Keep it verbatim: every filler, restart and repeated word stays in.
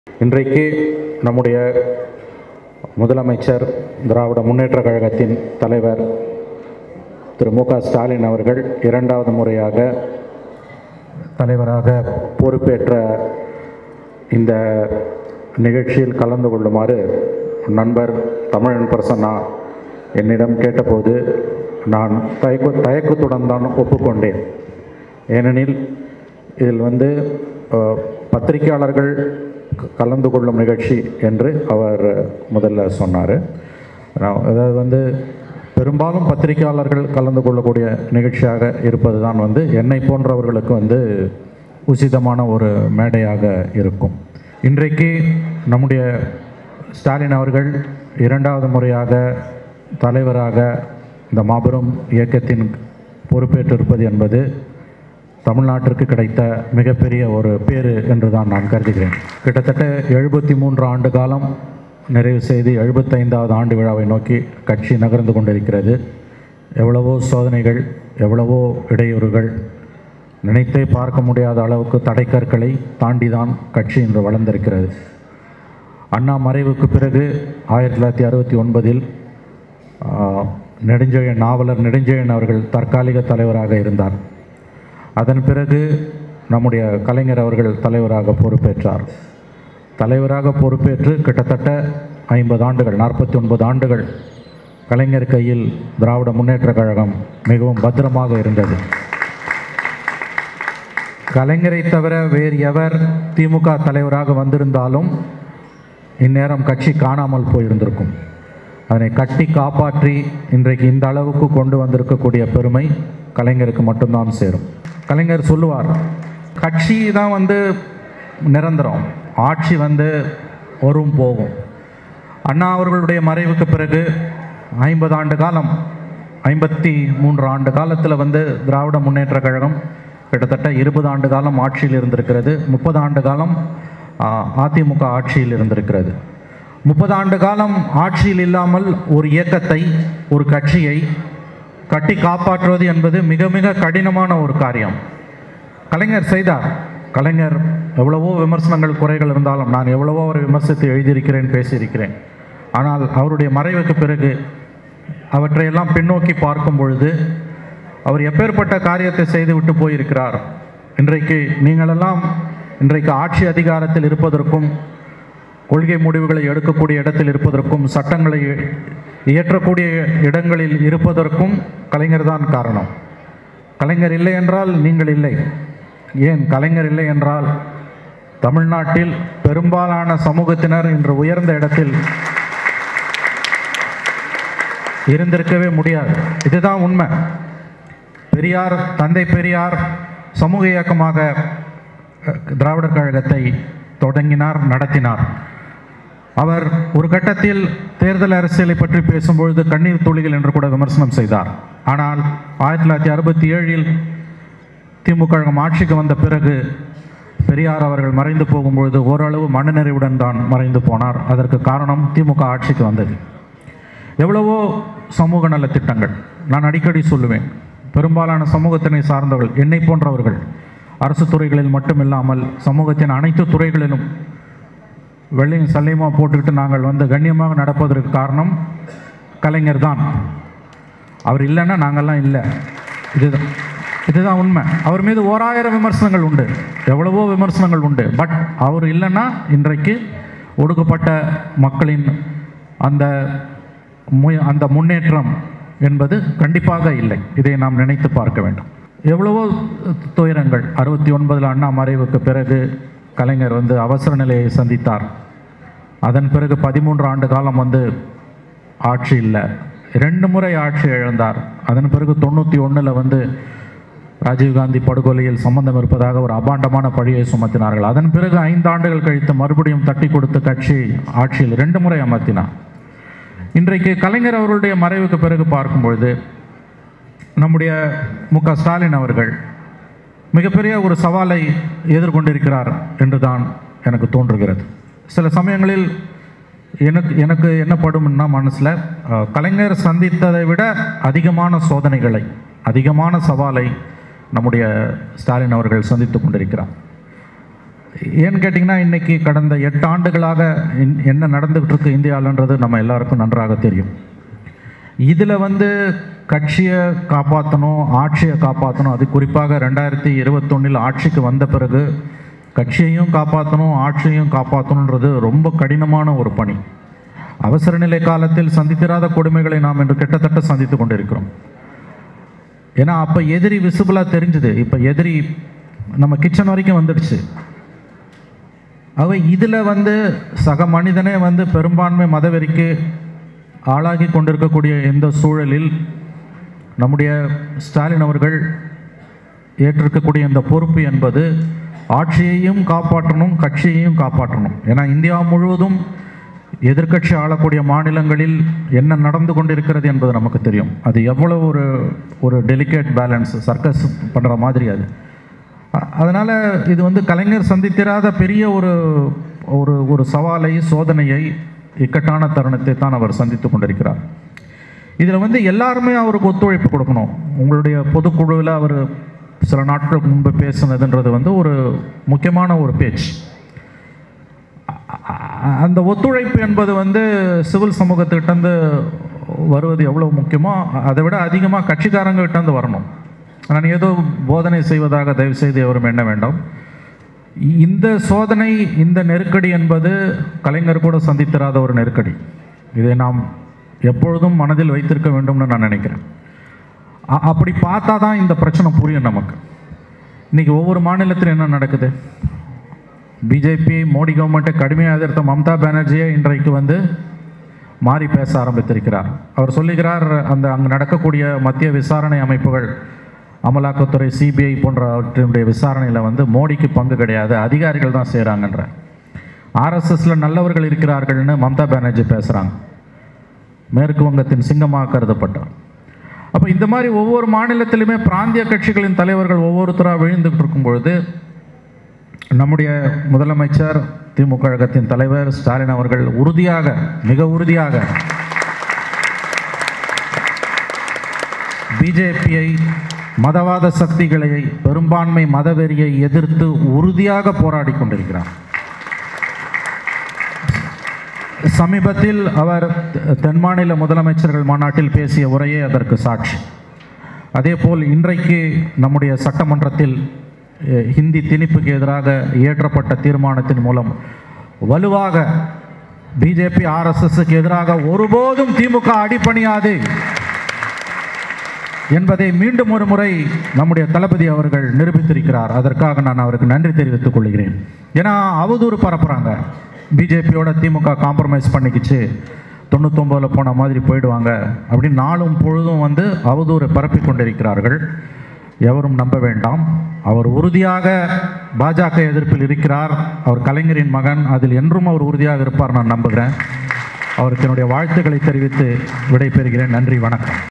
இன்றைக்கு நம்முடைய முதலமைச்சர் திராவிட முன்னேற்றக் கழகத்தின் தலைவர் திரு மு க ஸ்டாலின் அவர்கள் இரண்டாவது முறையாக தலைவராக பொறுப்பேற்ற இந்த நிகழ்ச்சியில் கலந்து கொள்ளுமாறு நண்பர் தமிழன் பிரசன்னா என்னிடம் கேட்டபோது நான் தயக்க தயக்கத்துடன் தான் ஒப்புக்கொண்டேன். ஏனெனில் இதில் வந்து பத்திரிகையாளர்கள் கலந்து கொள்ளும் நிகழ்ச்சி என்று அவர் முதல்ல சொன்னார். அதாவது வந்து பெரும்பாலும் பத்திரிகையாளர்கள் கலந்து கொள்ளக்கூடிய நிகழ்ச்சியாக இருப்பது தான் வந்து என்னை போன்றவர்களுக்கு வந்து உசிதமான ஒரு மேடையாக இருக்கும். இன்றைக்கு நம்முடைய ஸ்டாலின் அவர்கள் இரண்டாவது முறையாக தலைவராக இந்த மாபெரும் இயக்கத்தின் பொறுப்பேற்றிருப்பது என்பது தமிழ்நாட்டிற்கு கிடைத்த மிகப்பெரிய ஒரு பேறு என்று தான் நான் கருதுகிறேன். கிட்டத்தட்ட எழுபத்தி மூன்று ஆண்டு காலம் நிறைவு செய்து எழுபத்தைந்தாவது ஆண்டு விழாவை நோக்கி கட்சி நகர்ந்து கொண்டிருக்கிறது. எவ்வளவோ சோதனைகள், எவ்வளவோ இடையூறுகள், நினைத்தே பார்க்க முடியாத அளவுக்கு தடைக்கற்களை தாண்டி தான் கட்சி இன்று வளர்ந்திருக்கிறது. அண்ணா மறைவுக்கு பிறகு ஆயிரத்தி தொள்ளாயிரத்தி அறுபத்தி ஒன்பதில் நெடுஞ்செழியன் நாவலர் நெடுஞ்செழியன் அவர்கள் தற்காலிக தலைவராக இருந்தார். அதன் பிறகு நம்முடைய கலைஞர் அவர்கள் தலைவராக பொறுப்பேற்றார். தலைவராக பொறுப்பேற்று கிட்டத்தட்ட ஐம்பது ஆண்டுகள் நாற்பத்தி ஒன்பது ஆண்டுகள் கலைஞர் கையில் திராவிட முன்னேற்றக் கழகம் மிகவும் பத்திரமாக இருந்தது. கலைஞரை தவிர வேறு எவர் திமுக தலைவராக வந்திருந்தாலும் இந்நேரம் கட்சி காணாமல் போயிருந்திருக்கும். அதனை கட்டி காப்பாற்றி இன்றைக்கு இந்த அளவுக்கு கொண்டு வந்திருக்கக்கூடிய பெருமை கலைஞருக்கு மட்டும்தான் சேரும். கலைஞர் சொல்லுவார், கட்சி தான் வந்து நிரந்தரம், ஆட்சி வந்து வரும் போகும். அண்ணா அவர்களுடைய மறைவுக்கு பிறகு ஐம்பது ஆண்டு காலம் ஐம்பத்தி மூன்று ஆண்டு காலத்தில் வந்து திராவிட முன்னேற்றக் கழகம் கிட்டத்தட்ட இருபது ஆண்டு காலம் ஆட்சியில் இருந்திருக்கிறது. முப்பது ஆண்டு காலம் அதிமுக ஆட்சியில் இருந்திருக்கிறது. முப்பது ஆண்டு காலம் ஆட்சியில் இல்லாமல் ஒரு இயக்கத்தை, ஒரு கட்சியை கட்டி காப்பாற்றுவது என்பது மிக மிக கடினமான ஒரு காரியம். கலைஞர் செய்தார். கலைஞர் எவ்வளவோ விமர்சனங்கள், குறைகள் இருந்தாலும் நான் எவ்வளவோ அவரை விமர்சித்து எழுதியிருக்கிறேன், பேசியிருக்கிறேன். ஆனால் அவருடைய மறைவுக்கு பிறகு அவற்றையெல்லாம் பின்னோக்கி பார்க்கும் பொழுது அவர் எப்பேற்பட்ட காரியத்தை செய்துவிட்டு போயிருக்கிறார். இன்றைக்கு நீங்களெல்லாம் இன்றைக்கு ஆட்சி அதிகாரத்தில் இருப்பதற்கும், கொள்கை முடிவுகளை எடுக்கக்கூடிய இடத்தில் இருப்பதற்கும், சட்டங்களை இயற்றக்கூடிய இடங்களில் இருப்பதற்கும் கலைஞர் தான் காரணம். கலைஞர் இல்லை என்றால் நீங்கள் இல்லை. ஏன் கலைஞர் இல்லை என்றால் தமிழ்நாட்டில் பெரும்பாலான சமூகத்தினர் இன்று உயர்ந்த இடத்தில் இருந்திருக்கவே முடியாது. இதுதான் உண்மை. பெரியார், தந்தை பெரியார் சமூக இயக்கமாக திராவிடர் கழகத்தை தொடங்கினார், நடத்தினார். அவர் ஒரு கட்டத்தில் தேர்தல் அரசியலை பற்றி பேசும்பொழுது கண்ணீர் துளிகள் என்று கூட விமர்சனம் செய்தார். ஆனால் ஆயிரத்தி தொள்ளாயிரத்தி அறுபத்தி ஏழில் திமுக கழகம் ஆட்சிக்கு வந்த பிறகு பெரியார் அவர்கள் மறைந்து போகும்பொழுது ஓரளவு மனநிறைவுடன் தான் மறைந்து போனார். அதற்கு காரணம் திமுக ஆட்சிக்கு வந்தது. எவ்வளவோ சமூக நல திட்டங்கள் நான் அடிக்கடி சொல்லுவேன். பெரும்பாலான சமூகத்தினை சார்ந்தவர்கள், என்னை போன்றவர்கள், அரசு துறைகளில் மட்டுமில்லாமல் சமூகத்தின் அனைத்து துறைகளிலும் வெள்ளையும் சல்லையுமாக போட்டுக்கிட்டு நாங்கள் வந்து கண்ணியமாக நடப்பதற்கு காரணம் கலைஞர் தான். அவர் இல்லைன்னா நாங்கள்லாம் இல்லை. இதுதான் இதுதான் உண்மை. அவர் மீது ஓராயிரம் விமர்சனங்கள் உண்டு, எவ்வளவோ விமர்சனங்கள் உண்டு. பட் அவர் இல்லைன்னா இன்றைக்கு ஒடுக்கப்பட்ட மக்களின் அந்த அந்த முன்னேற்றம் என்பது கண்டிப்பாக இல்லை. இதை நாம் நினைத்து பார்க்க வேண்டும். எவ்வளவோ துயரங்கள். அறுபத்தி ஒன்பதில் அண்ணா மறைவுக்கு பிறகு கலைஞர் வந்து அவசர நிலையை சந்தித்தார். அதன் பிறகு பதிமூன்று ஆண்டு காலம் வந்து ஆட்சி இல்லை, ரெண்டு முறை ஆட்சி இழந்தார். அதன் பிறகு தொண்ணூற்றி ஒன்றில் வந்து ராஜீவ்காந்தி படுகொலையில் சம்பந்தம் இருப்பதாக ஒரு அபாண்டமான பழியை சுமத்தினார்கள். அதன் பிறகு ஐந்து ஆண்டுகள் கழித்து மறுபடியும் தட்டி கொடுத்து கட்சி ஆட்சியில் ரெண்டு முறை அமர்த்தினார். இன்றைக்கு கலைஞர் அவர்களுடைய மறைவுக்கு பிறகு பார்க்கும்பொழுது நம்முடைய மு க ஸ்டாலின் அவர்கள் மிகப்பெரிய ஒரு சவாலை எதிர்கொண்டிருக்கிறார் என்று தான் எனக்கு தோன்றுகிறது. சில சமயங்களில் எனக்கு எனக்கு என்ன படும்னா மனசில் கலைஞர் சந்தித்ததை விட அதிகமான சோதனைகளை, அதிகமான சவாலை நம்முடைய ஸ்டாலின் அவர்கள் சந்தித்து கொண்டிருக்கிறார். ஏன்னு கேட்டிங்கன்னா இன்றைக்கி கடந்த எட்டு ஆண்டுகளாக என்ன நடந்துகிட்டு இருக்கு இந்தியாவிலன்றது நம்ம எல்லாருக்கும் நன்றாக தெரியும். இதில் வந்து கட்சியை காப்பாற்றணும், ஆட்சியை காப்பாற்றணும். அது குறிப்பாக ரெண்டாயிரத்தி இருபத்தொன்னில் ஆட்சிக்கு வந்த பிறகு கட்சியையும் காப்பாற்றணும், ஆட்சியையும் காப்பாற்றணுன்றது ரொம்ப கடினமான ஒரு பணி. அவசர நிலை காலத்தில் சந்தித்திராத கொடுமைகளை நாம் இன்று கிட்டத்தட்ட சந்தித்து கொண்டிருக்கிறோம். ஏன்னா அப்போ எதிரி விசிபிளாக தெரிஞ்சுது, இப்போ எதிரி நம்ம கிச்சன் வரைக்கும் வந்துடுச்சு. அவை இதில் வந்து சக மனிதனே வந்து பெரும்பான்மை மதவெறிக்கு ஆளாகி கொண்டிருக்கக்கூடிய இந்த சூழலில் நம்முடைய ஸ்டாலின் அவர்கள் ஏற்றிருக்கக்கூடிய இந்த பொறுப்பு என்பது ஆட்சியையும் காப்பாற்றணும், கட்சியையும் காப்பாற்றணும். ஏன்னா இந்தியா முழுவதும் எதிர்க்கட்சி ஆளக்கூடிய மாநிலங்களில் என்ன நடந்து கொண்டிருக்கிறது என்பது நமக்கு தெரியும். அது எவ்வளோ ஒரு ஒரு டெலிகேட் பேலன்ஸ், சர்க்கஸ் பண்ணுற மாதிரி அது. அதனால் இது வந்து கலைஞர் சந்தித்திராத பெரிய ஒரு ஒரு ஒரு சவாலை, சோதனையை, இக்கட்டான தருணத்தை தான் அவர் சந்தித்து கொண்டிருக்கிறார். இதில் வந்து எல்லாருமே அவருக்கு ஒத்துழைப்பு கொடுக்கணும். உங்களுடைய பொதுக்குழுவில் அவர் சில நாட்களுக்கு முன்பு பேசுனதுன்றது வந்து ஒரு முக்கியமான ஒரு பேச்சு. அந்த ஒத்துழைப்பு என்பது வந்து சிவில் சமூகத்திட்டந்து வருவது எவ்வளோ முக்கியமோ அதை விட அதிகமாக கட்சிக்காரங்ககிட்டேருந்து வரணும். நான் ஏதோ போதனை செய்வதாக தயவுசெய்து எவரும் எண்ண வேண்டாம். இந்த சோதனை, இந்த நெருக்கடி என்பது கலைஞர் கூட சந்தித்திராத ஒரு நெருக்கடி. இதை நாம் எப்பொழுதும் மனதில் வைத்திருக்க வேண்டும்னு நான் நினைக்கிறேன். அப்படி பார்த்தா தான் இந்த பிரச்சனை புரியும் நமக்கு. இன்றைக்கி ஒவ்வொரு மாநிலத்தில் என்ன நடக்குது? பிஜேபி, மோடி கவர்மெண்ட்டை கடுமையாக எதிர்த்த மம்தா பானர்ஜியை இன்றைக்கு வந்து மாறி பேச ஆரம்பித்திருக்கிறார். அவர் சொல்லுகிறார், அந்த அங்கே நடக்கக்கூடிய மத்திய விசாரணை அமைப்புகள், அமலாக்கத்துறை, சிபிஐ போன்றவற்றினுடைய விசாரணையில் வந்து மோடிக்கு பங்கு கிடையாது, அதிகாரிகள் தான் செய்கிறாங்கன்ற. ஆர்எஸ்எஸில் நல்லவர்கள் இருக்கிறார்கள்னு மம்தா பானர்ஜி பேசுகிறாங்க, மேற்கு வங்கத்தின் சிங்கமாக கருதப்பட்டார். அப்போ இந்த மாதிரி ஒவ்வொரு மாநிலத்திலுமே பிராந்திய கட்சிகளின் தலைவர்கள் ஒவ்வொருத்தராக விழுந்துகிட்டு இருக்கும் பொழுது நம்முடைய முதலமைச்சர், திமுக கழகத்தின் தலைவர் ஸ்டாலின் அவர்கள் உறுதியாக, மிக உறுதியாக பிஜேபியை, மதவாத சக்திகளை, பெரும்பான்மை மதவெறியை எதிர்த்து உறுதியாக போராடி கொண்டிருக்கிறார். சமீபத்தில் அவர் தென் மாநில முதலமைச்சர்கள் மாநாட்டில் பேசிய உரையே அதற்கு சாட்சி. அதேபோல் இன்றைக்கு நம்முடைய சட்டமன்றத்தில் ஹிந்தி திணிப்புக்கு எதிராக இயற்றப்பட்ட தீர்மானத்தின் மூலம் வலுவாக பிஜேபி, ஆர்எஸ்எஸ்க்கு எதிராக ஒருபோதும் திமுக அடிபணியாது என்பதை மீண்டும் ஒரு முறை நம்முடைய தளபதி அவர்கள் நிரூபித்திருக்கிறார். அதற்காக நான் அவருக்கு நன்றி தெரிவித்துக் கொள்கிறேன். ஏன்னா அவதூறு பரப்புகிறாங்க, பிஜேபியோட திமுக காம்ப்ரமைஸ் பண்ணிக்கிச்சு, தொண்ணூத்தொம்பதில் போன மாதிரி போயிடுவாங்க அப்படின்னு நாளும் பொழுதும் வந்து அவதூறு பரப்பி கொண்டிருக்கிறார்கள். எவரும் நம்ப வேண்டாம். அவர் உறுதியாக பாஜக எதிர்ப்பில் இருக்கிறார். அவர் கலைஞரின் மகன், அதில் என்றும் அவர் உறுதியாக இருப்பார் நான் நம்புகிறேன். அவருக்கு என்னுடைய வாழ்த்துக்களை தெரிவித்து விடைபெறுகிறேன். நன்றி, வணக்கம்.